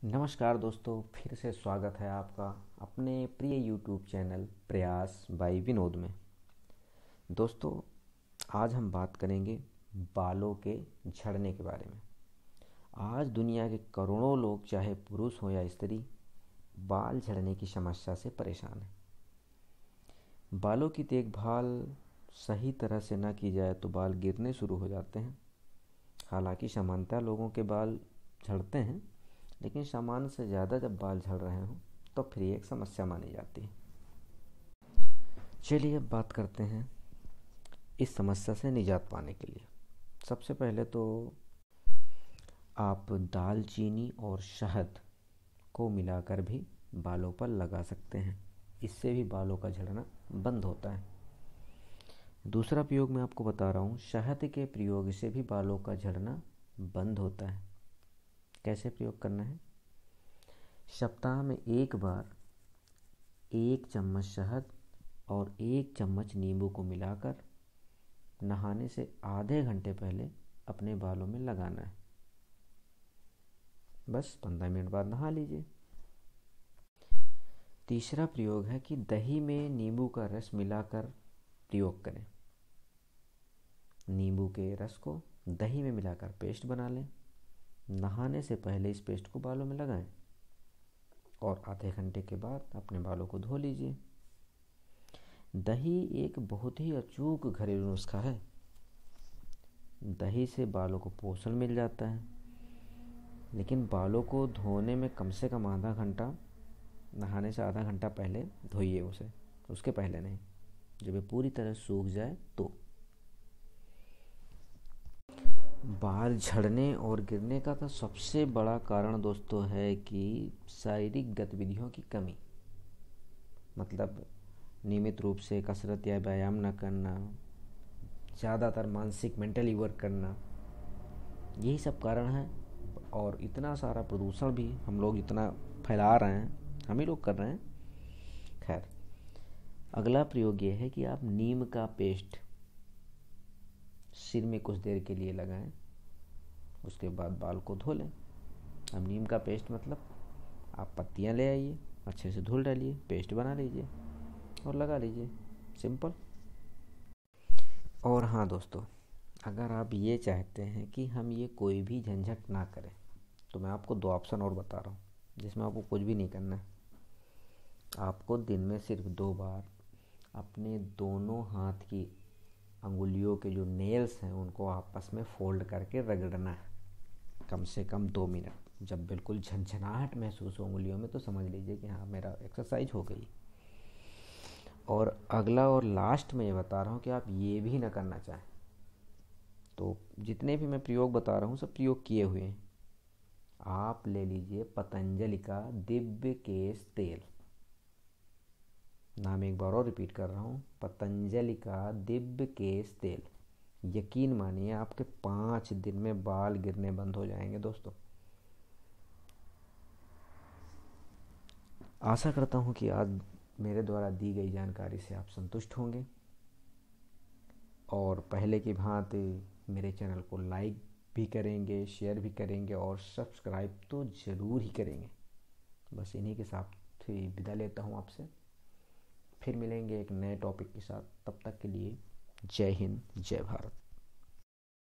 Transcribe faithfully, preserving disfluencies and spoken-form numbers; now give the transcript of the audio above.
नमस्कार दोस्तों, फिर से स्वागत है आपका अपने प्रिय YouTube channel Prayas by Vinod में। दोस्तों, आज हम बात करेंगे बालों के झड़ने के बारे में। आज दुनिया के करोड़ों लोग, चाहे पुरुष हो या स्त्री, बाल झड़ने की समस्या से परेशान हैं। बालों की देखभाल सही तरह से ना की जाए तो बाल गिरने शुरू हो जाते हैं। हालांकि सामान्यतः लोगों के बाल झड़ते हैं, लेकिन सामान्य से ज़्यादा जब बाल झड़ रहे हों तो फिर ये एक समस्या मानी जाती है। चलिए अब बात करते हैं इस समस्या से निजात पाने के लिए। सबसे पहले तो आप दालचीनी और शहद को मिलाकर भी बालों पर लगा सकते हैं। इससे भी बालों का झड़ना बंद होता है। दूसरा प्रयोग मैं आपको बता रहा हूँ, शहद के प्रयोग से भी बालों का झड़ना बंद होता है। कैसे प्रयोग करना है? सप्ताह में एक बार एक चम्मच शहद और एक चम्मच नींबू को मिलाकर नहाने से आधे घंटे पहले अपने बालों में लगाना है। बस पंद्रह मिनट बाद नहा लीजिए। तीसरा प्रयोग है कि दही में नींबू का रस मिलाकर प्रयोग करें। नींबू के रस को दही में मिलाकर पेस्ट बना लें। नहाने से पहले इस पेस्ट को बालों में लगाएं और आधे घंटे के बाद अपने बालों को धो लीजिए। दही एक बहुत ही अचूक घरेलू नुस्खा है। दही से बालों को पोषण मिल जाता है, लेकिन बालों को धोने में कम से कम आधा घंटा, नहाने से आधा घंटा पहले धोइए उसे, उसके पहले नहीं। जब ये पूरी तरह सूख जाए तो। बाल झड़ने और गिरने का तो सबसे बड़ा कारण दोस्तों है कि शारीरिक गतिविधियों की कमी, मतलब नियमित रूप से कसरत या व्यायाम न करना, ज़्यादातर मानसिक मेंटली वर्क करना, यही सब कारण है। और इतना सारा प्रदूषण भी हम लोग इतना फैला रहे हैं, हम ही लोग कर रहे हैं। खैर, अगला प्रयोग ये है कि आप नीम का पेस्ट सिर में कुछ देर के लिए लगाएं, उसके बाद बाल को धो लें। अब नीम का पेस्ट मतलब आप पत्तियां ले आइए, अच्छे से धुल डालिए, पेस्ट बना लीजिए और लगा लीजिए। सिंपल। और हाँ दोस्तों, अगर आप ये चाहते हैं कि हम ये कोई भी झंझट ना करें, तो मैं आपको दो ऑप्शन और बता रहा हूँ जिसमें आपको कुछ भी नहीं करना है। आपको दिन में सिर्फ दो बार अपने दोनों हाथ की अंगुलियों के जो नेल्स हैं उनको आपस में फोल्ड करके रगड़ना है, कम से कम दो मिनट। जब बिल्कुल झंझनाहट महसूस हो उंगलियों में तो समझ लीजिए कि हाँ, मेरा एक्सरसाइज हो गई। और अगला और लास्ट में ये बता रहा हूँ कि आप ये भी ना करना चाहें तो जितने भी मैं प्रयोग बता रहा हूँ सब प्रयोग किए हुए हैं। आप ले लीजिए पतंजलि का दिव्य केश तेल। नाम एक बार और रिपीट कर रहा हूँ, पतंजलि का दिव्य केश तेल। यकीन मानिए आपके पाँच दिन में बाल गिरने बंद हो जाएंगे दोस्तों। आशा करता हूँ कि आज मेरे द्वारा दी गई जानकारी से आप संतुष्ट होंगे और पहले की भांति मेरे चैनल को लाइक भी करेंगे, शेयर भी करेंगे और सब्सक्राइब तो ज़रूर ही करेंगे। बस इन्हीं के साथ ही विदा लेता हूँ आपसे। फिर मिलेंगे एक नए टॉपिक के साथ। तब तक के लिए जय हिंद, जय भारत।